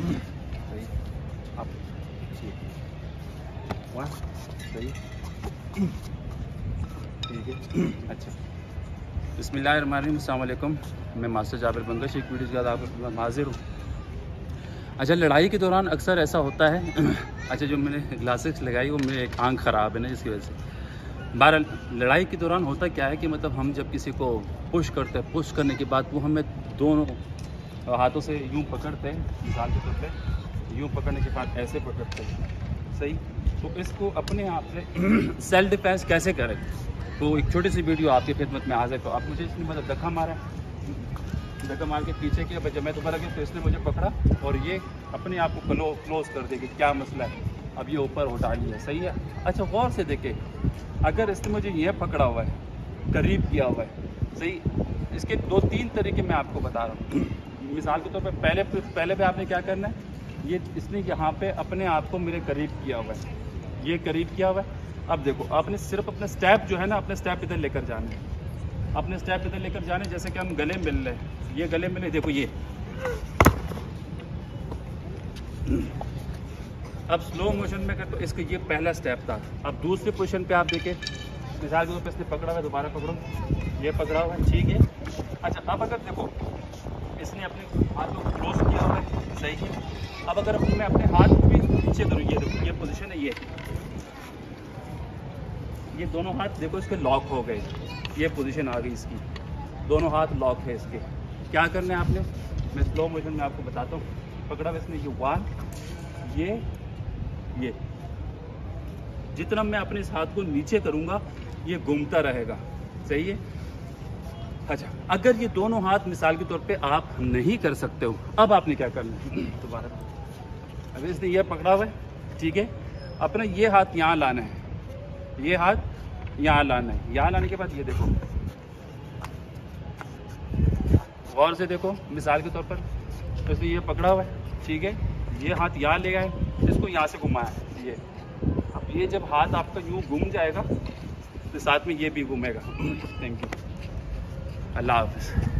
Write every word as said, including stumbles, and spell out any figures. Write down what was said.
सही, आप वहाँ सही, ठीक है। अच्छा, बिस्मिल्लाहिर्रहमानिर्रहीम, अस्सलाम वालेकुम। मैं मास्टर जाबिर बंगश एक वीडियो के बाद आप हाजिर हूँ। अच्छा, लड़ाई के दौरान अक्सर ऐसा होता है अच्छा, जो मैंने ग्लासेस लगाई वो मेरी एक आंख ख़राब है ना, जिसकी वजह से बहरहाल लड़ाई के दौरान होता क्या है कि मतलब हम जब किसी को पुश करते हैं, पुश करने के बाद वो हमें दोनों हाथों से यूं पकड़ते हैं, मिसाल के तौर पे यूं पकड़ने के बाद ऐसे पकड़ते हैं, सही। तो इसको अपने आप से सेल्फ डिफेंस कैसे करें, तो एक छोटी सी वीडियो आपकी खिदमत में हाजिर। तो आप मुझे इसने मतलब धक्का मारा, धक्का मार के पीछे किया, जब मैं दोबारा गया तो इसने मुझे पकड़ा और ये अपने आप को क्लो क्लोज कर देगी। क्या मसला है, अब ये ऊपर उठा लिया, सही है। अच्छा, गौर से देखे, अगर इसने मुझे ये पकड़ा हुआ है, करीब किया हुआ है, सही। इसके दो तीन तरीके मैं आपको बता रहा हूँ। मिसाल के तौर पे पहले पहले पे आपने क्या करना है, ये इसने यहाँ पे अपने आप को मेरे करीब किया हुआ है, ये करीब किया हुआ है। अब देखो, आपने सिर्फ अपने स्टेप जो है ना, अपने स्टेप इधर लेकर जाने हैं, अपने स्टेप इधर लेकर जाने। जैसे कि हम गले मिल रहे हैं, ये गले मिले, देखो ये। अब स्लो मोशन में कर, तो इसका ये पहला स्टेप था। अब दूसरे पोजीशन पे आप देखें, मिसाल के तौर पर इसने पकड़ा हुआ है, दोबारा पकड़ो, ये पकड़ा हुआ है, ठीक है। अच्छा, अब अगर देखो इसने अपने हाथ को क्लोज किया हुआ है, सही है। अब अगर मैं अपने हाथ को भी नीचे करूँ, ये देखो ये पोजीशन है, ये ये दोनों हाथ देखो इसके लॉक हो गए, ये पोजीशन आ गई इसकी, दोनों हाथ लॉक है इसके। क्या करना है आपने, मैं स्लो मोशन में आपको बताता हूँ। पकड़ा हुआ इसने, ये वन, ये ये जितना मैं अपने इस हाथ को नीचे करूँगा ये घूमता रहेगा, सही है। अच्छा, अगर ये दोनों हाथ मिसाल के तौर पे आप नहीं कर सकते हो, अब आपने क्या करना है, दोबारा अगर इसने ये पकड़ा हुआ है, ठीक है, अपना ये हाथ यहाँ लाना है, ये हाथ यहाँ लाना है। यहाँ लाने के बाद ये देखो, गौर से देखो, मिसाल के तौर पर इसने ये पकड़ा हुआ है, ठीक है, ये हाथ यहाँ ले गए, इसको यहाँ से घुमाया, ये। अब ये जब हाथ आपका यूँ घूम जाएगा तो साथ में ये भी घूमेगा। थैंक यू, अल्लाह हाफ़िज़।